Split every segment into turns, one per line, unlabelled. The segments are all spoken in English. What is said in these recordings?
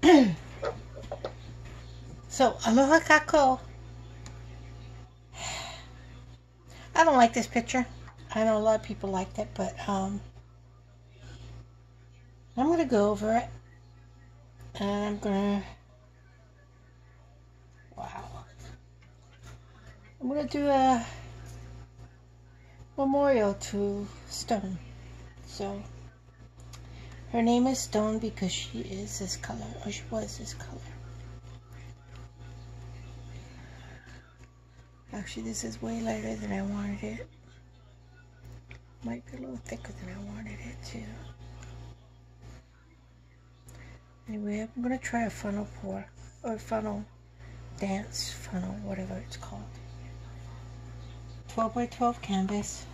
So, aloha kako. I don't like this picture. I know a lot of people liked it, but I'm going to go over it. And I'm going to... Wow. I'm going to do a memorial to Stone. So, her name is Stone because she is this color, or she was this color. Actually, this is way lighter than I wanted it. Might be a little thicker than I wanted it too. Anyway, I'm going to try a funnel pour, or funnel dance, funnel, whatever it's called. 12 by 12 canvas.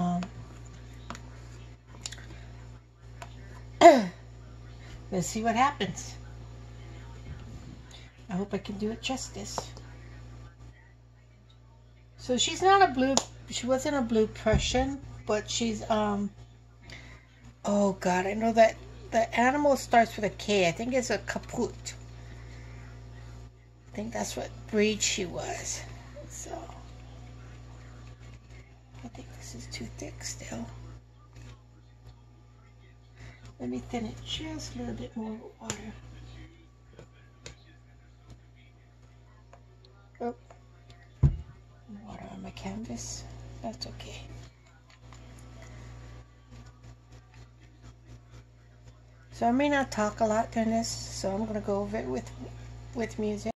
Let's see what happens. I hope I can do it justice. So she's not a blue, she wasn't a blue Prussian, but she's, oh God, I know that the animal starts with a K. I think it's a Kaput. I think that's what breed she was. So, I think this is too thick still. Let me thin it just a little bit more with water. Oh, water on my canvas. That's okay. So I may not talk a lot during this, so I'm going to go over it with music.